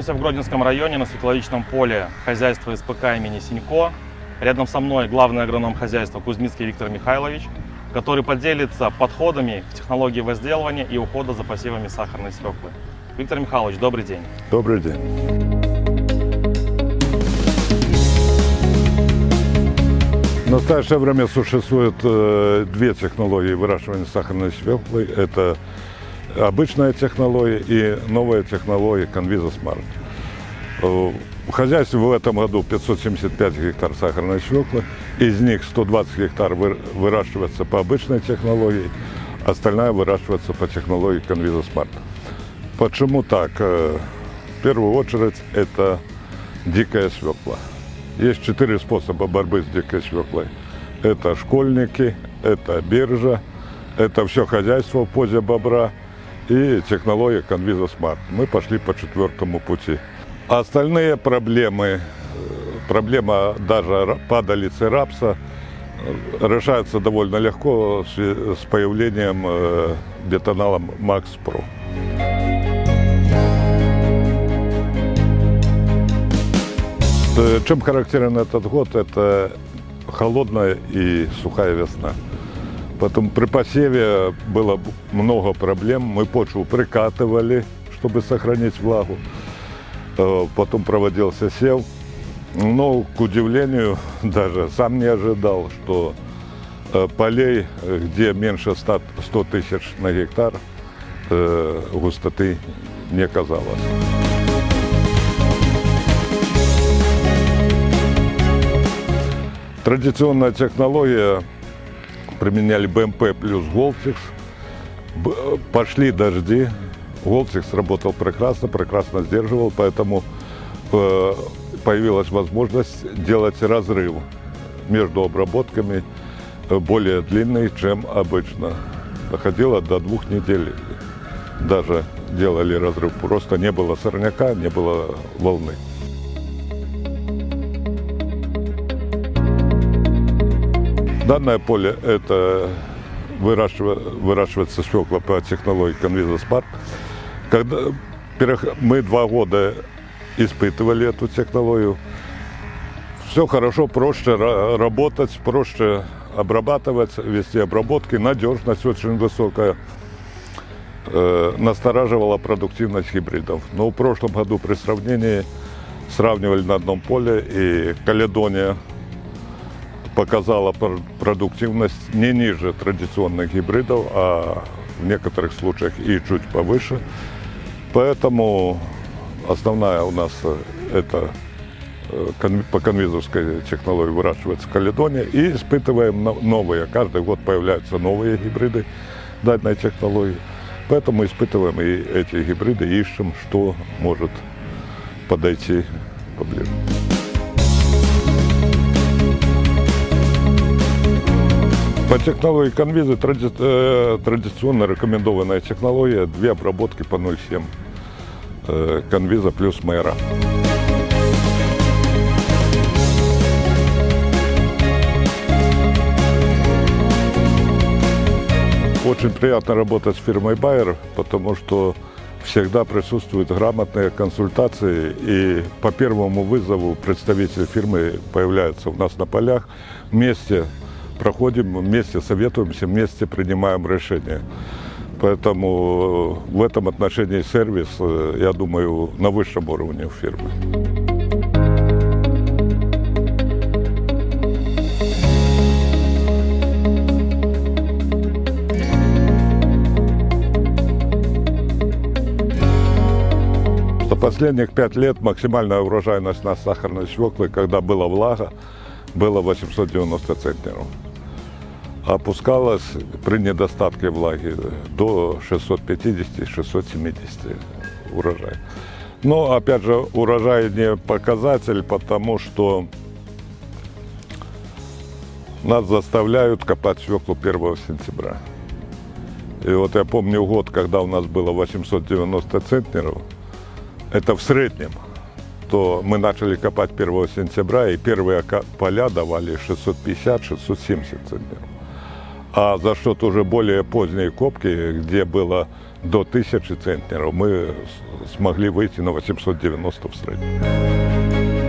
находимся в Гродненском районе на светловичном поле хозяйства СПК имени Синько. Рядом со мной главный агроном хозяйства Кузьмицкий Виктор Михайлович, который поделится подходами к технологии возделывания и ухода за посевами сахарной свеклы. Виктор Михайлович, добрый день. Добрый день. В настоящее время существует две технологии выращивания сахарной свеклы. Это обычная технология и новая технология Conviso Smart. В хозяйстве в этом году 575 гектар сахарной свеклы. Из них 120 гектар выращивается по обычной технологии, остальная выращивается по технологии Conviso Smart. Почему так? В первую очередь это дикая свекла. Есть 4 способа борьбы с дикой свеклой. Это школьники, это биржа, это все хозяйство в позе бобра и технология Conviso Smart. Мы пошли по 4-му пути. Остальные проблемы, проблема даже падалицы рапса, решается довольно легко с появлением бетонала Max Pro. Чем характерен этот год? Это холодная и сухая весна. Поэтому при посеве было много проблем. Мы почву прикатывали, чтобы сохранить влагу. Потом проводился сев. Но, к удивлению, даже сам не ожидал, что полей, где меньше 100 тысяч на гектар, густоты не казалось. Традиционная технология, применяли БМП плюс Голтекс. Пошли дожди, Голтекс работал прекрасно сдерживал, поэтому появилась возможность делать разрыв между обработками более длинный, чем обычно. Доходило до 2 недель. Даже делали разрыв, просто не было сорняка, не было волны. Данное поле – это выращивается свекла по технологии Conviso Smart. Когда мы 2 года испытывали эту технологию, все хорошо, проще работать, проще обрабатывать, вести обработки, надежность очень высокая, настораживала продуктивность гибридов. Но в прошлом году при сравнивали на одном поле, и Каледония показала продуктивность не ниже традиционных гибридов, а в некоторых случаях и чуть повыше. Поэтому основная у нас это по конвизовской технологии выращивается Каледония, и испытываем новые. Каждый год появляются новые гибриды данной технологии. Поэтому испытываем и эти гибриды, и ищем, что может подойти поближе. По технологии Conviso традиционно рекомендованная технология 2 обработки по 0,7 Conviso плюс Мэра. Очень приятно работать с фирмой Bayer, потому что всегда присутствуют грамотные консультации, и по первому вызову представитель фирмы появляется у нас на полях. Вместе проходим, вместе советуемся, вместе принимаем решения. Поэтому в этом отношении сервис, я думаю, на высшем уровне у фирмы. За последних 5 лет максимальная урожайность на сахарной свеклы, когда была влага, было 890 центнеров. Опускалась при недостатке влаги до 650-670 урожай. Но, опять же, урожай не показатель, потому что нас заставляют копать свеклу 1 сентября. И вот я помню год, когда у нас было 890 центнеров, это в среднем, то мы начали копать 1 сентября, и первые поля давали 650-670 центнеров. А за счет уже более поздней копки, где было до 1000 центнеров, мы смогли выйти на 890 в среднем.